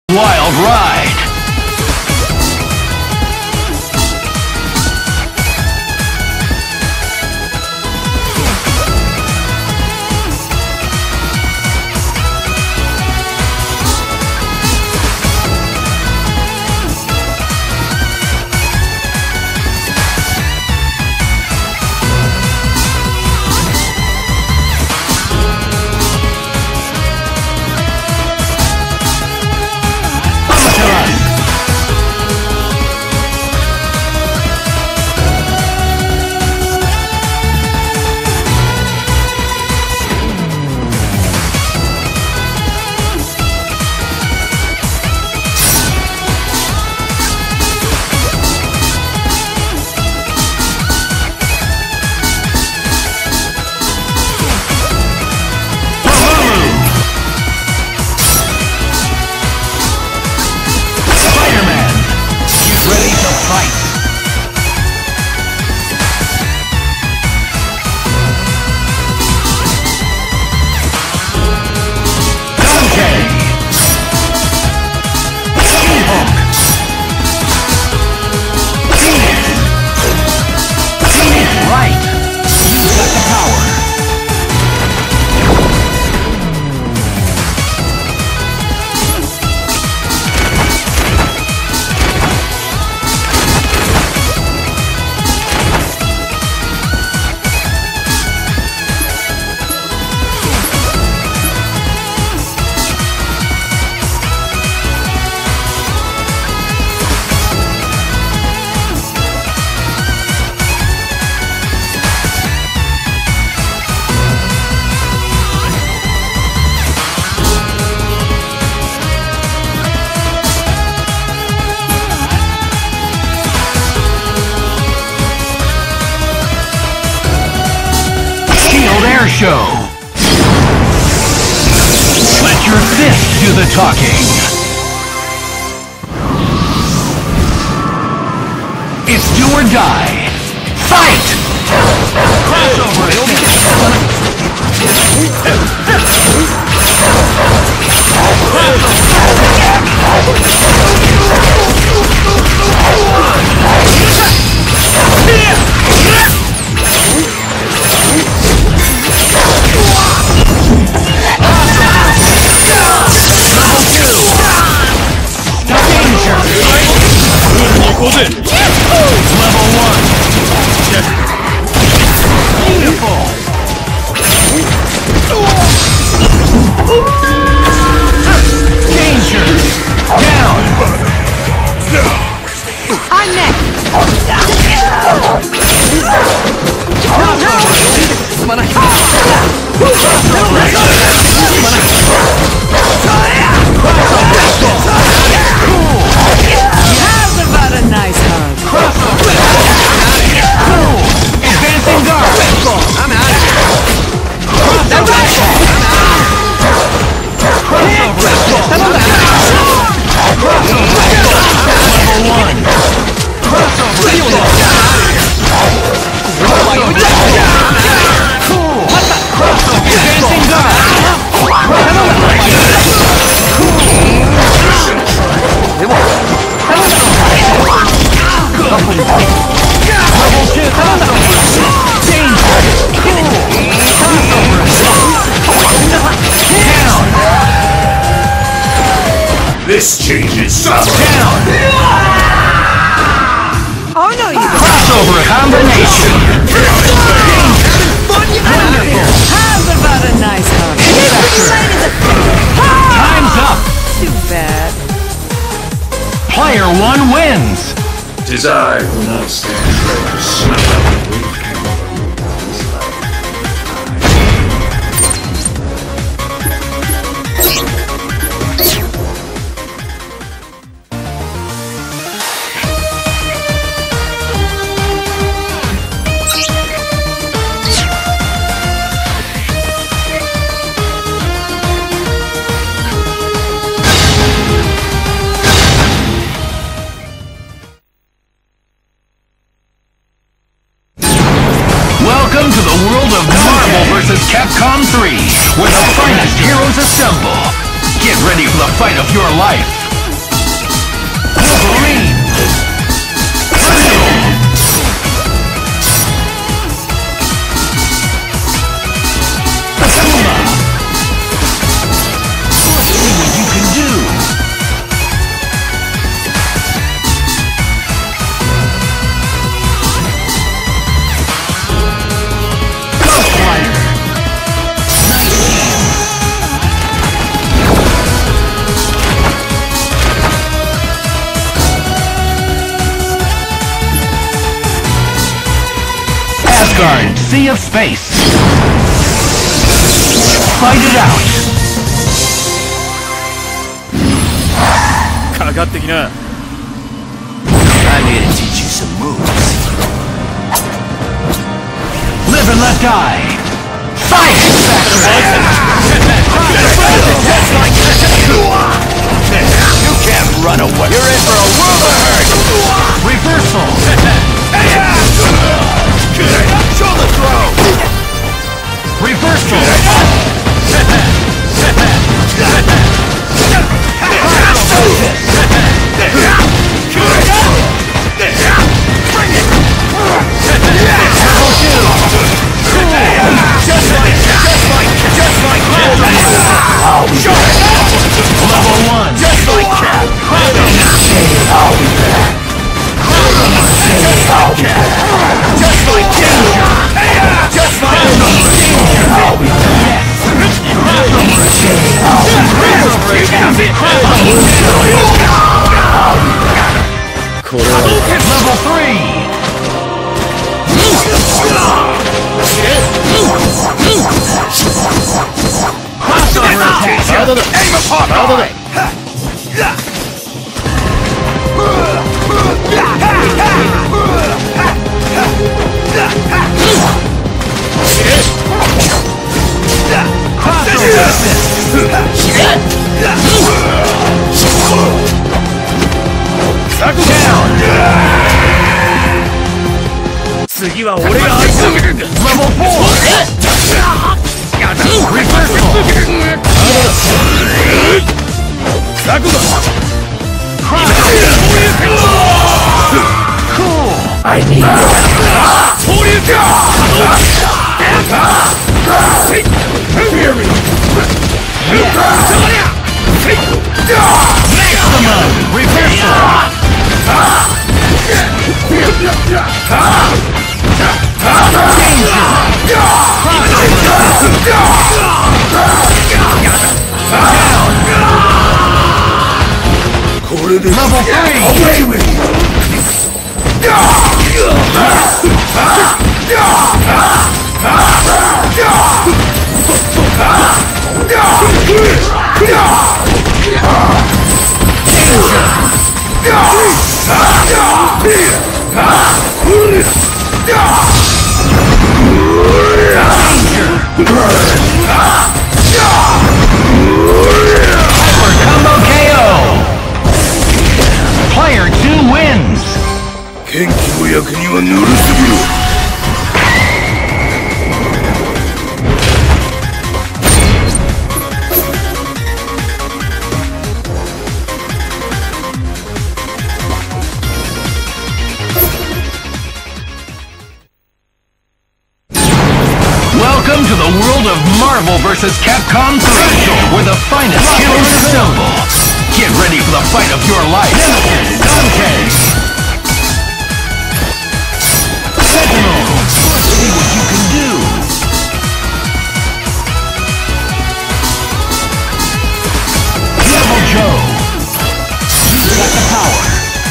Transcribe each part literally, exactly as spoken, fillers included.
Wild ride! Air show. Let your fist do the talking. It's do or die. Fight! Crossover. Level one. Beautiful. Danger. Down. I'm next. How's about a nice hug? Crossover. Cool. Advancing guard. I'm out of here. Crossover. Level one. Crossover. Cool. Crossover. Advancing guard. Level two. Danger. Down. This changes Down. Oh no, you don't. Crossover combination. Wonderful. How's about a nice hug? Time's up. Too bad. Player one wins. Tis I who now stand ready to snuff out the weak. Vanguard, Sea of Space. Fight it out. かかってきな。 I'm here to teach you some moves. Live and let die. Fight! You can't run away. You're in for a world of hurt. Reversal. Shoulder throw. Reversal. Bring it. Just like, just like, just like that. Level one. Just like that. I'll be back. Just like danger. Just like danger. I'll be back. Level three. Crossover attack. Aim upon high. Level four. Cool. I need Maximum. Reversal. Level three. Away with you. Hyper Combo K O. Player two wins. 元気の役にはぬるすぎる。 Welcome to the world of Marvel versus. Capcom three, where the finest heroes assemble. Get ready for the fight of your life. Dante. Sentinel. See what you can do. Level Joe. You've got the power.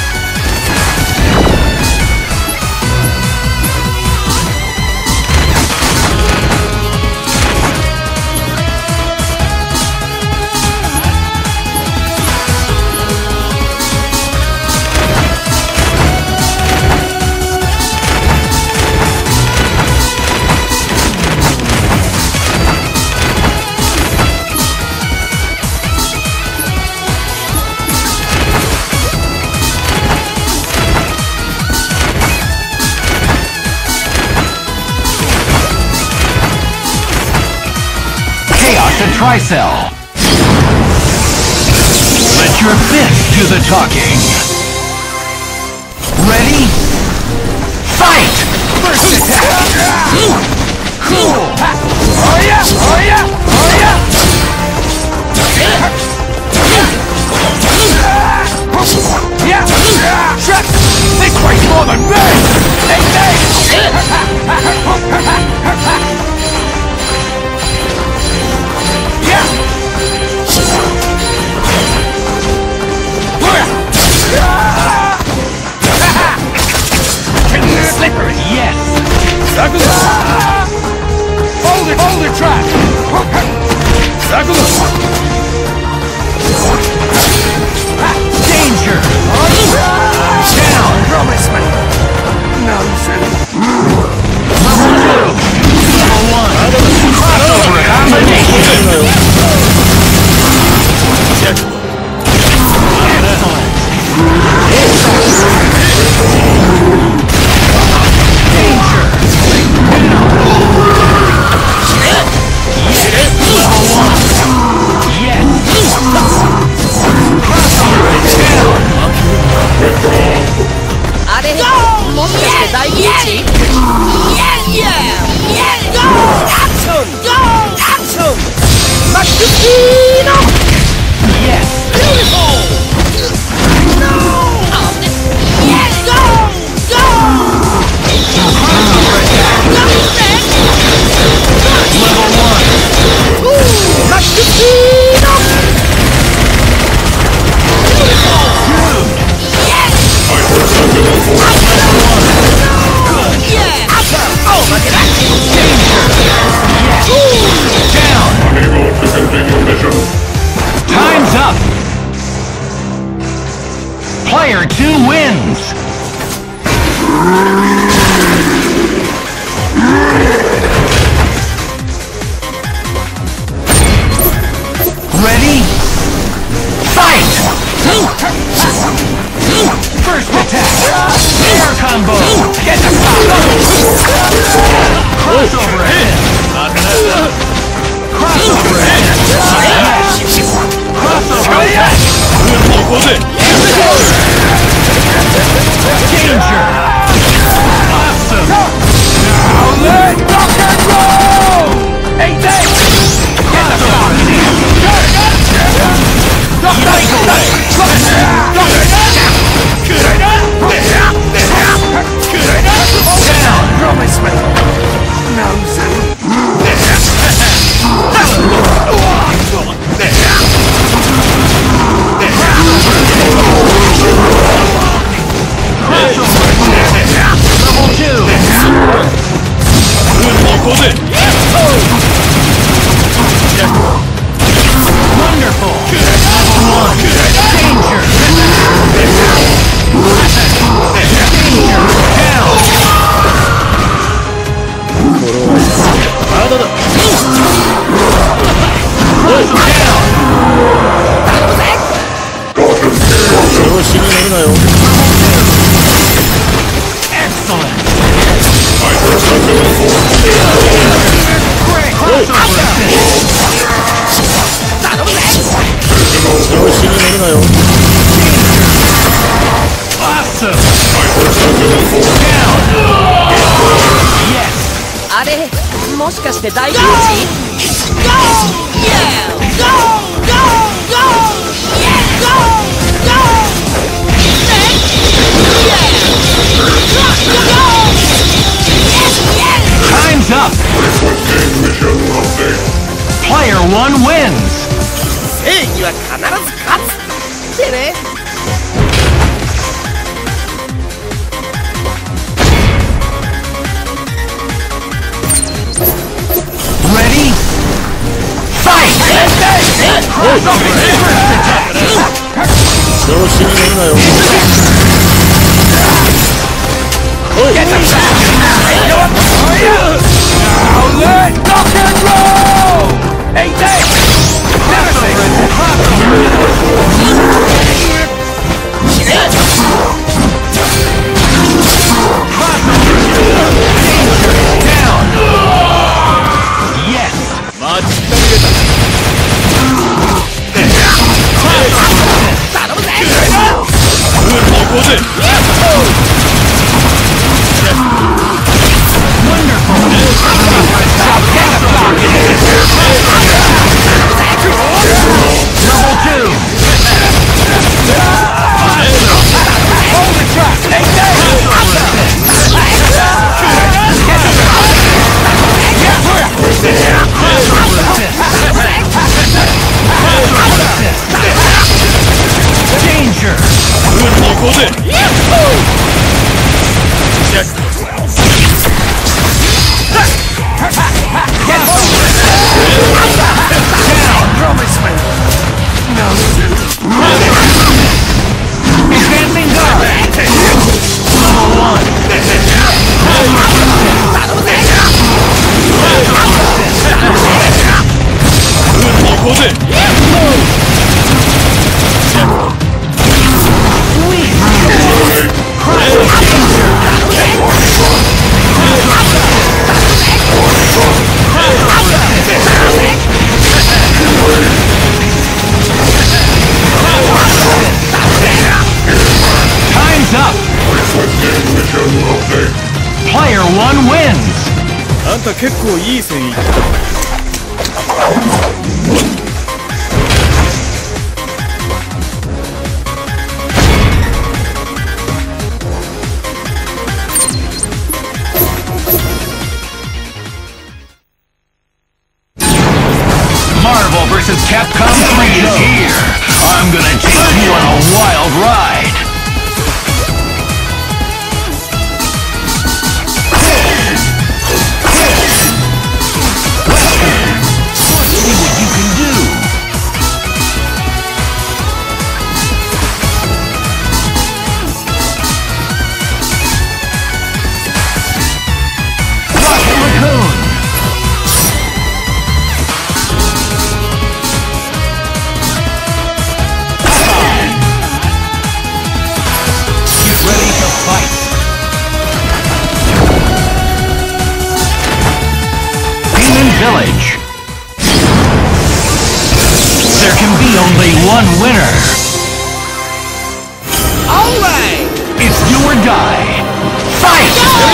To Tricell. Let your fist do the talking. Ready? Fight! First attack! Cool! Oh yeah! Oh yeah! Oh yeah! Yeah! Shut! Think way more than me! Hey, hey! Slippery, yes! Player two wins! Ready? Fight! First attack! Air combo! Get the crossover hit! Crossover hit! Crossover hit! Danger! Awesome! Now let's rock and roll! Hey, thanks! Get the Wonderful! Level one! Danger! Danger! Down! Excellent! Great! Crossover Awesome! Down! Yes! あれ、もしかして大ピンチ？ Go! Yeah! Go! Go! Go! Yeah! Go! Go! Yeah! Go! Yes! Yes! Time's up! Player one wins! 正義は必ず勝つってね。 Ready? Fight! Get the back! Now let's rock and roll! Hey, thanks! Down! Yes! Wonderful! Level two! Hold the track! Hey, Danger! Advancing guard! Level one! Time's up! Player one wins! あんた結構いい線いった。 Marvel versus. Capcom three is here! I'm gonna take you on a wild ride! village. There can be only one winner. Alright! It's do or die. Fight!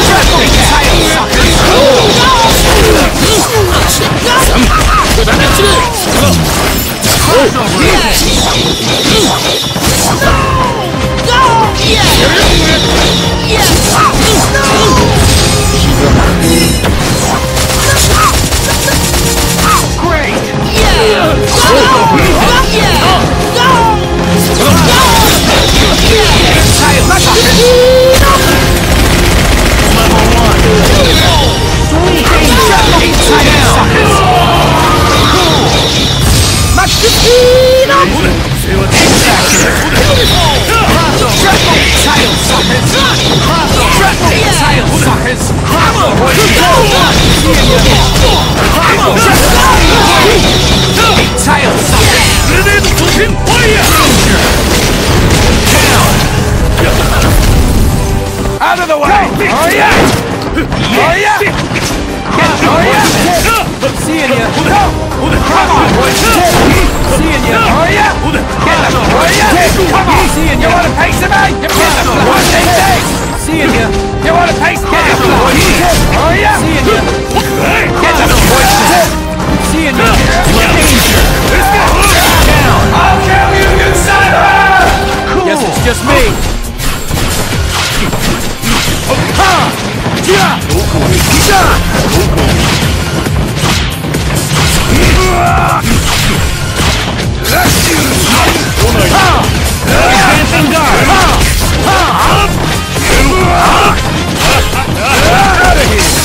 Great! Out of the way! Oh yeah! Oh yeah! Oh yeah! Seeing ya! Come on, boys! Seeing ya! Oh yeah! Get the oh yeah! Come on! Seeing ya! You want a piece of me? Get the blood these days! Seeing ya! You want a piece? Get the blood! Oh yeah! Seeing ya! Get the boys! Seeing ya! Danger! Down! I'll kill you, you son of a! Guess it's just me. Advancing guard! Out of here!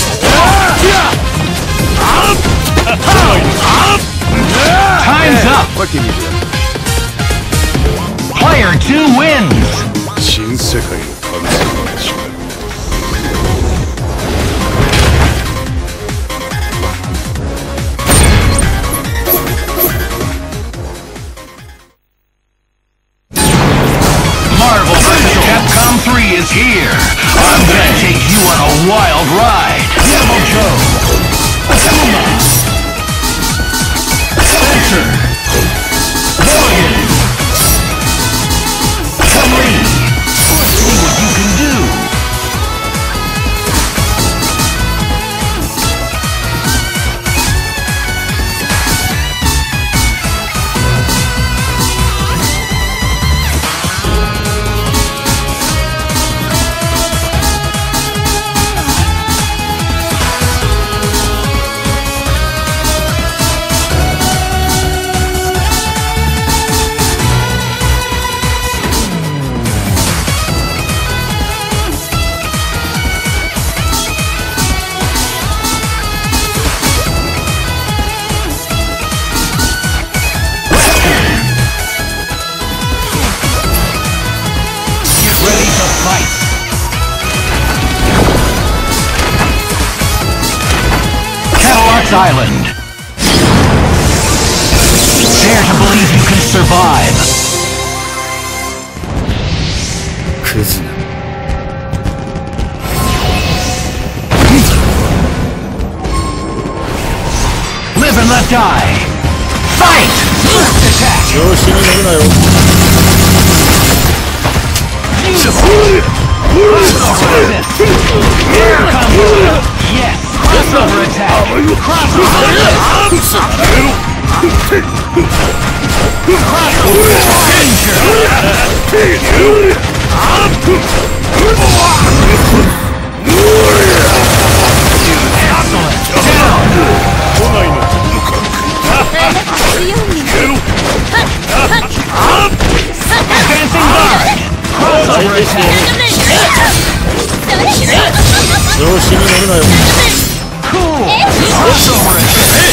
Time's up! What can you do? Player two wins! 新世界の完成が始まる。 Marvel versus. Capcom three is here! I'm gonna take you on a wild ride! Yamato! Akuma! Spencer! Morgan! Kamui! See what you can do! Island. Dare to believe you can survive. Kuzuna. Live and let die. Fight! Attack! Here comes yes! Crossover attack! Crossover attack! Crossover danger! Excellent! Down! Advancing guard! Crossover attack! Cool! Crossover attack!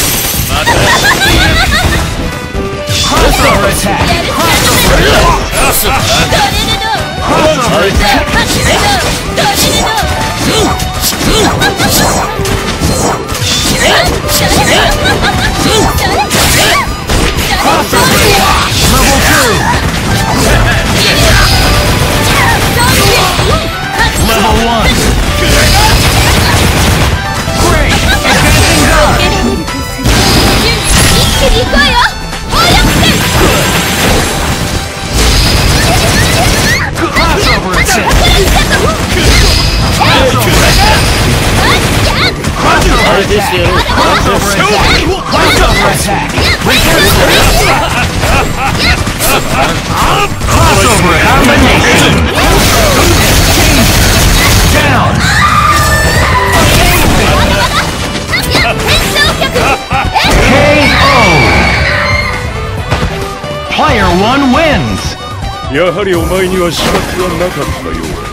Crossover attack! Crossover attack! Crossover attack! Crossover attack! Level two! Level one! Great! Advancing guard! attack. Crossover combination. Down. K O. Player one wins. やはりお前には資格がなかったようだ。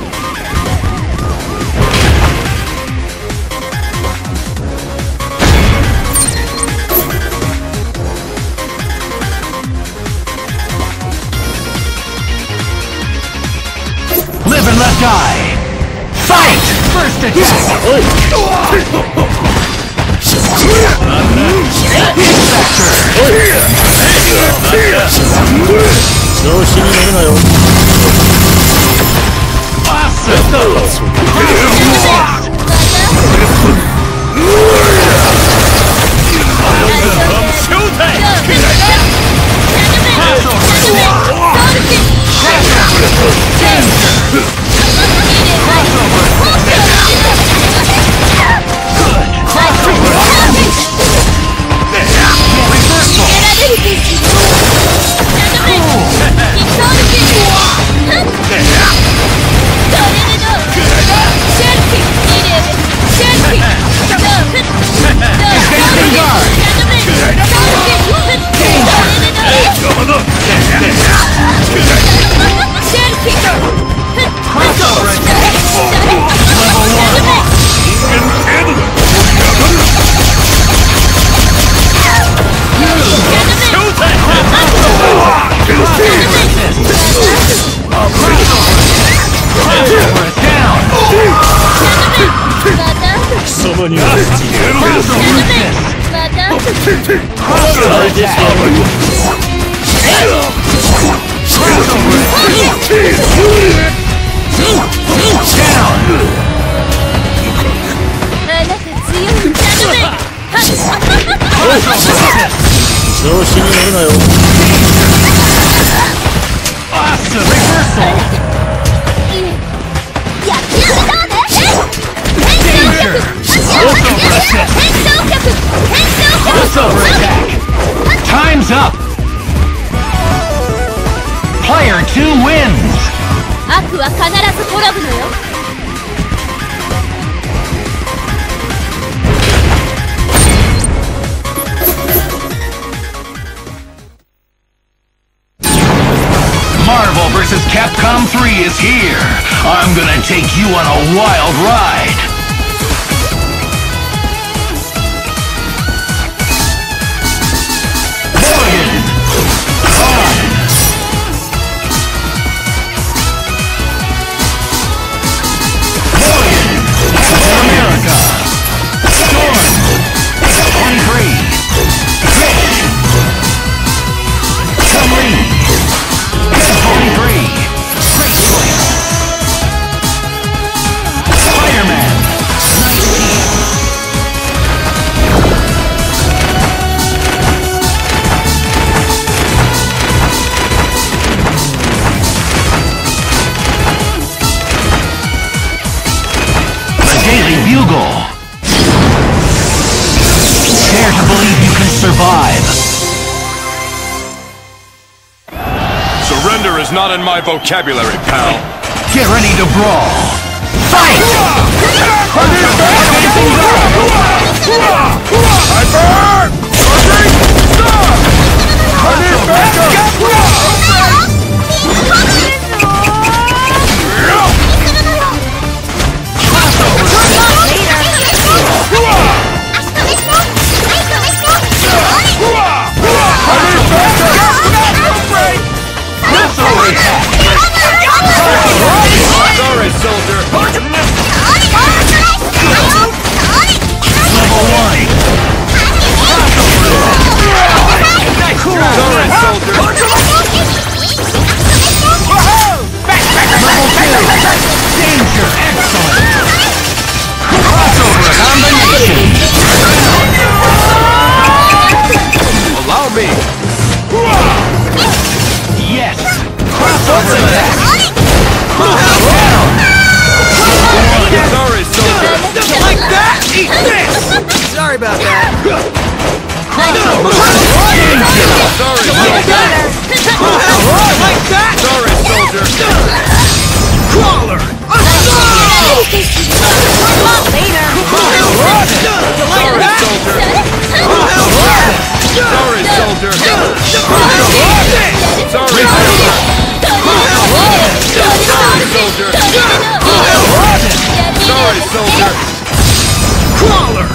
Live and let die. Fight! First attack. Time's up! Player two wins! 悪は必ず滅ぶのよ。 Marvel versus. Capcom three is here! I'm gonna take you on a wild ride! Dare to believe you can survive. Surrender is not in my vocabulary, pal. Get ready to brawl. Fight! Sorry, soldier. Level one. Sorry, soldier. Level two. Danger. Excellent. Crossover combination. Allow me. Yes. Crossover attack. Down. Sorry, soldier. Like that? Eat this! Sorry about that. Crossover Like that! Sorry, soldier. Crawler! Later! You like that? Sorry, soldier. Sorry, soldier. Sorry, soldier. Crawler!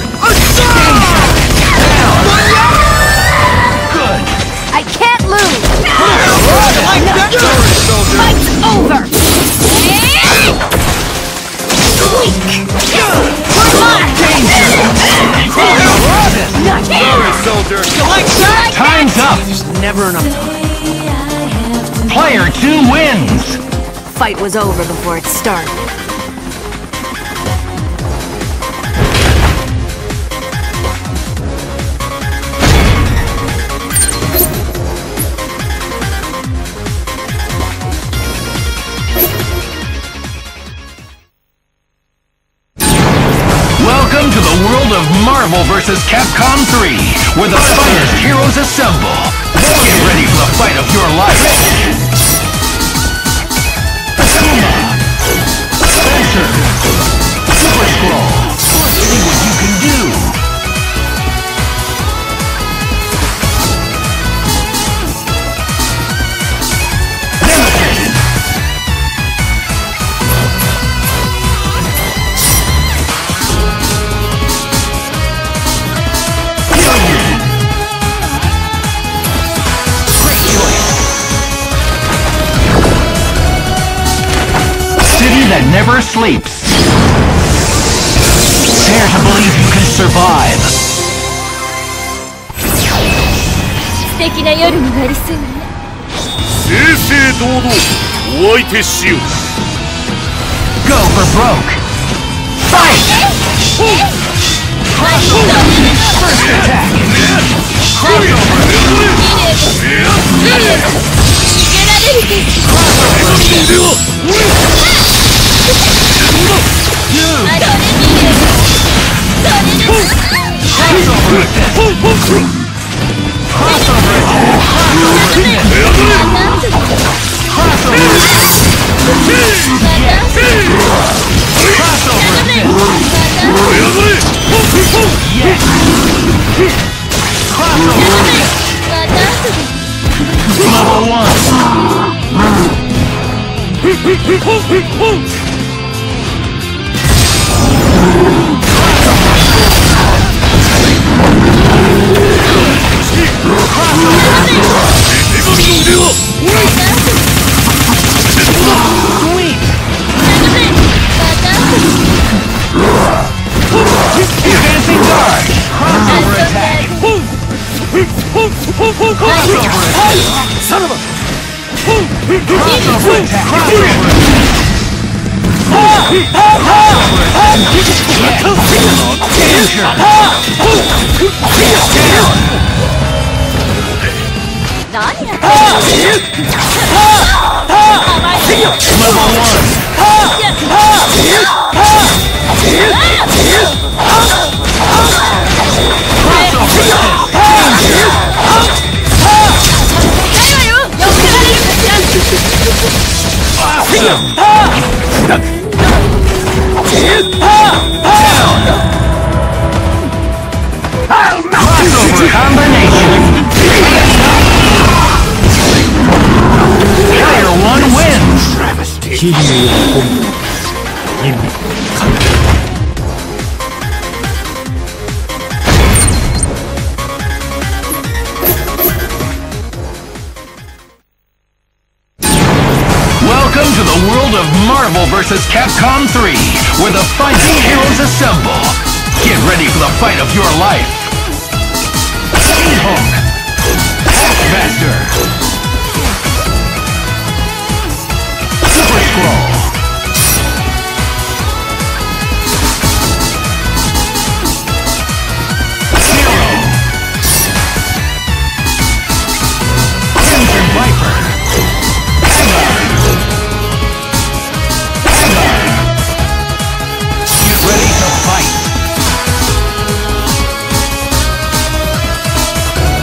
Good. I can't lose! Like that? Sorry, soldier. Fight's over! Sorry, soldier. You like that? Time's up. Never enough time. Player two wins. Fight was over before it started. Welcome to the world of Marvel versus. Capcom three, where the finest heroes assemble. Get ready for the fight of your life. Akuma, Spencer, Super Scroll. See what you can do. Nemesis. That never sleeps. Dare to believe you can survive. 素敵な夜になりそうね。 正々堂々お相手しよう。 Go for broke. Fight! First attack. Level one. Advancing guard. Crossover attack. Crossover attack. Son of a... Crossover attack. Crossover attack. Level one. Crossover combination. Player one wins. Welcome to the world of Marvel versus. Capcom three, where the finest heroes assemble. Get ready for the fight of your life. She-Hulk, Taskmaster, Super Scroll, Hero, Crimson Viper, Agar, Agar. Get ready to fight.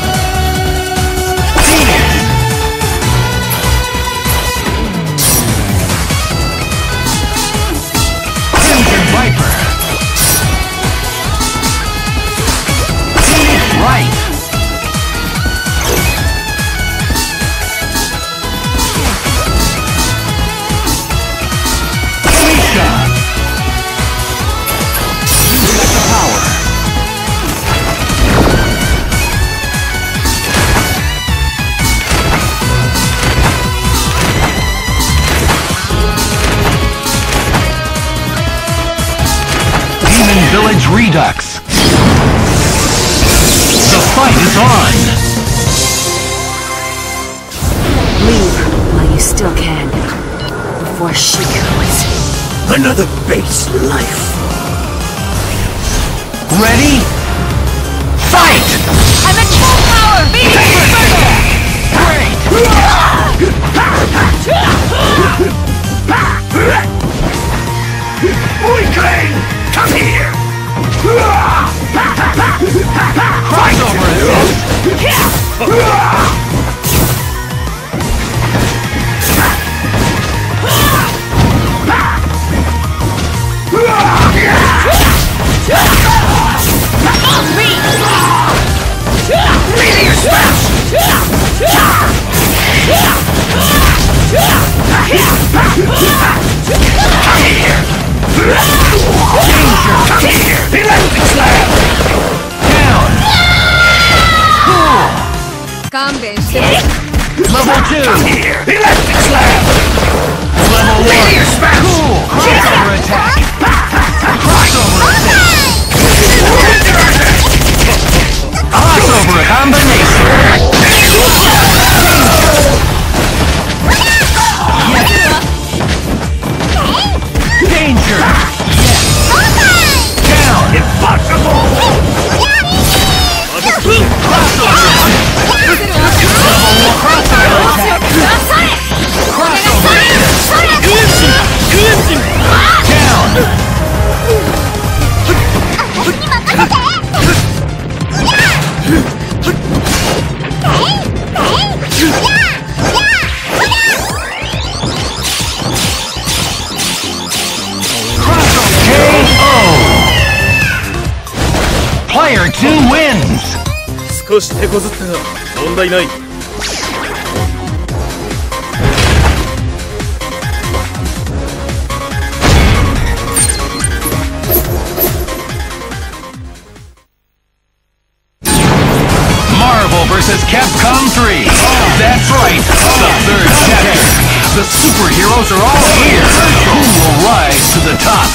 Redux. The fight is on. Leave while you still can. Before she goes. Another base life. Ready? Fight! I'm at full power! Beating Great! Boy Crane, come here! Crossover assist! Meteor smash! Come here! Danger! Come here! Electric slam! Down! Cool! Level two! Come here! Electric slam! Level one! Meteor smash! Cool! Crossover attack! Crossover assist! Crossover combination! Yes! Danger! Yes! Down! Impossible! Crossover! Crossover attack! Crossover assist! Down! K O! Player two wins! 少し手こずったが問題ない。 Marvel versus. Capcom three. That's right, the third chapter. The superheroes are all here. Who will rise to the top?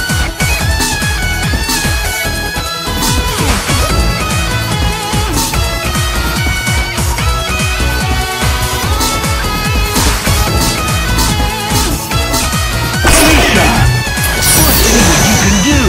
Felicia, let's see what you can do.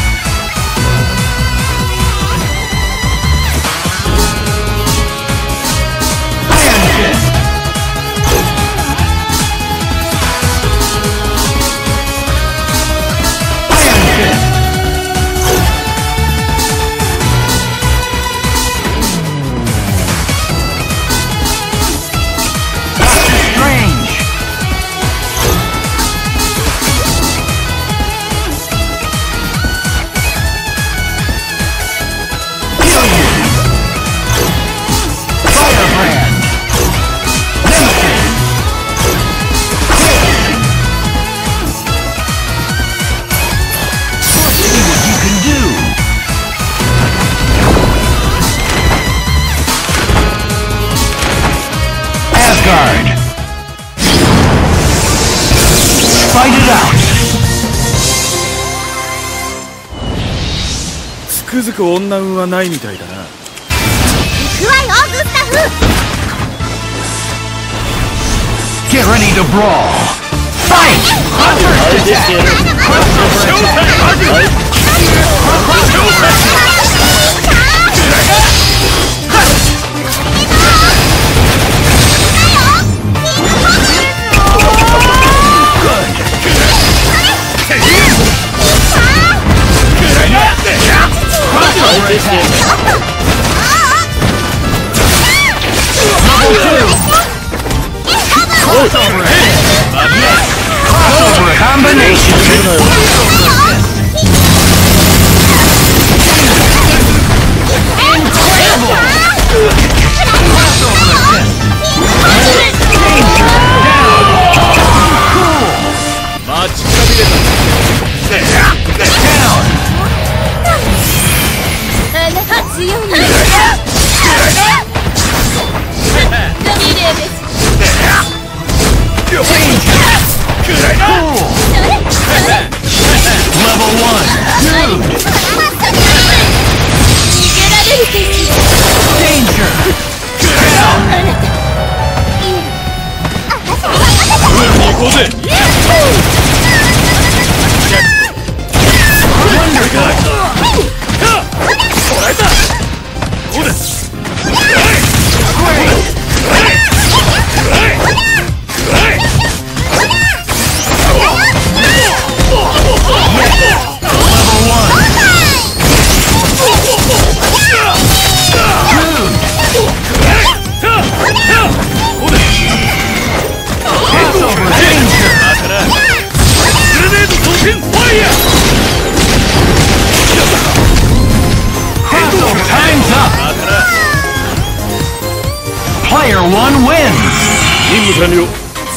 Fight it out! つくづく女運はないみたいだな。 行くわよ、グスタフ Get ready to brawl! Fight! First attack! Crossover attack! Crossover assist! Yes! Crossover combination! Incredible! Crossover assist! Danger! Down! Cool! Down! あなた強いね。リレーです。 Danger! Cool! Level one!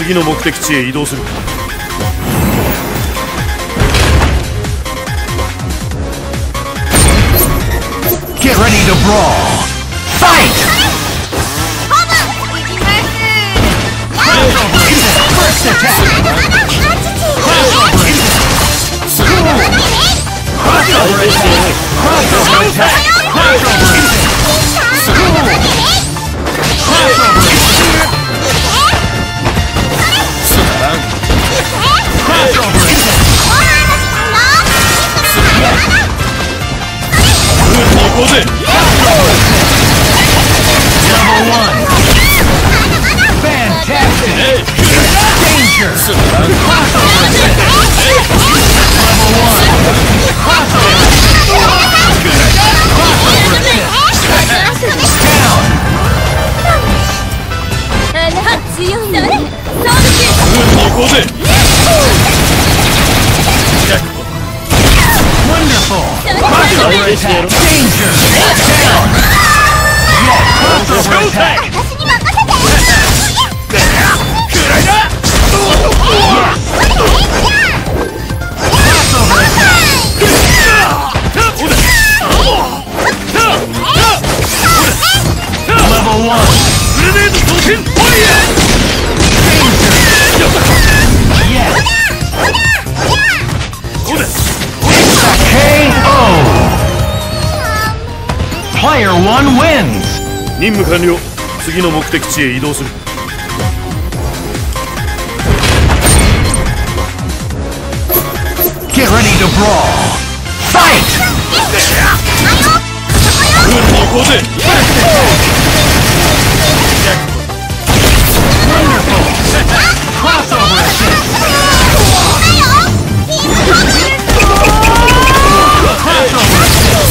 次の目的地へ移動する。 Get ready to brawl! Fight! First attack! Crossover attack! Crossover attack! Crossover attack! Crossover attack! Crossover attack! Crossover attack! Number one! Fantastic! Danger! Crossover attack! Level one! Crossover attack! Crossover attack! Down! あなた強いのね。 行こうぜ。 Wonderful! Crossover attack! Danger! Down! Yes! Crossover attack! Crossover attack! Level one! Danger! Yes! K O! Player one wins! 任務完了。次の目的地へ移動する。 Get ready to brawl! Fight! 行こうぜ。 Wonderful! Crossover assist! Crossover assist!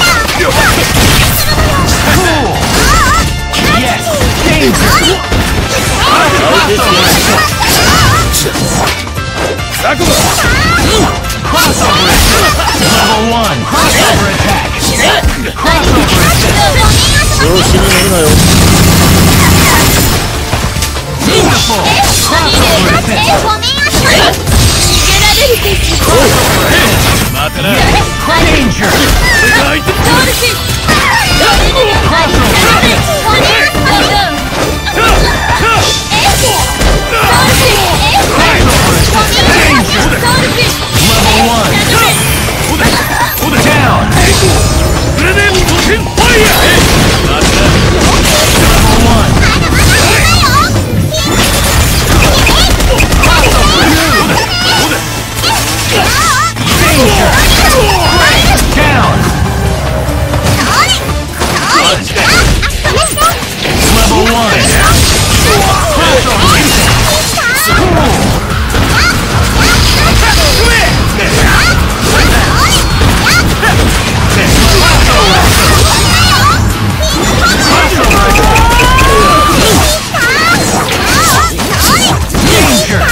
Cool! Yes! Danger! Crossover assist! Crossover assist! Level one! Crossover attack! Crossover assist! Beautiful! Crossover assist! Crossover assist! Danger! Level one! Down! Level one! Danger! Down! Level one! Crossover attack! Cool! Danger!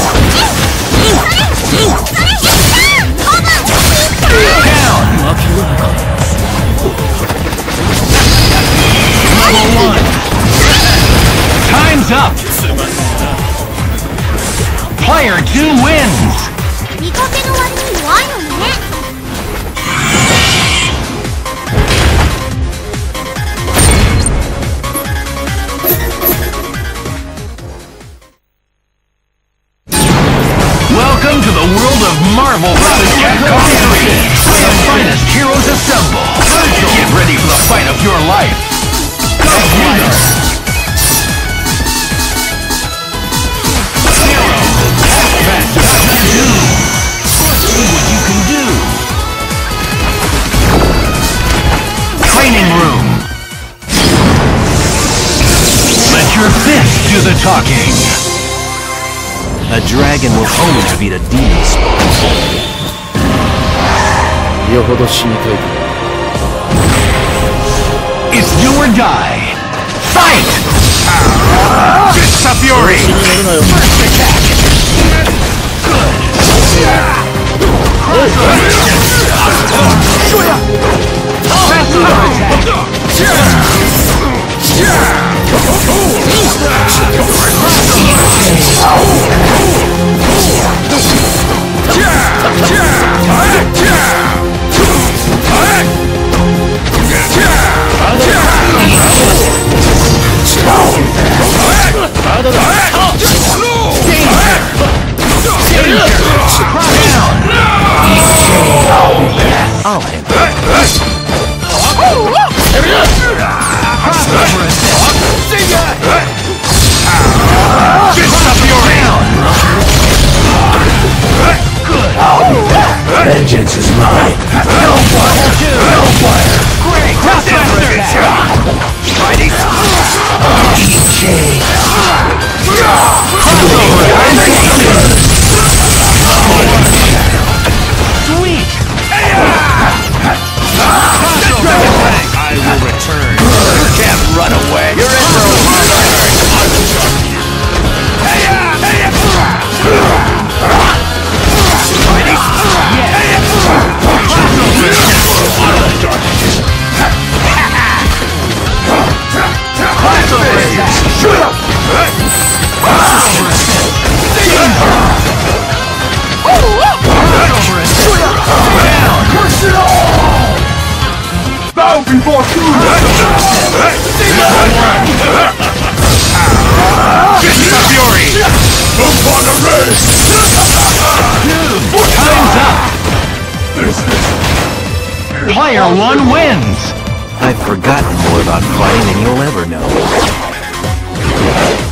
Down! Level one! Time's up! Player two wins! 見かけの割に弱いのね。 Welcome to the world of Marvel versus. Capcom three! Where the finest heroes assemble! Get ready for the fight of your life! Go Hero! Fast as you can do! See what you can do! Training room! Let your fist do the talking! A dragon will only be the demon spawn. よほど死にたいか。 It's do or die. Fight! Fist of Fury! First attack! Good! Crossover attack! Crossover attack! I'll handle it. Vengeance is mine. Hellfire! Hellfire! Great! Crossover attack! Mighty! Chain! Sweet! I will return. You can't run away. You're in for a wild Bow before two! Fury! Upon a race! Time's up! Player one wins! I've forgotten more about fighting than you'll ever know.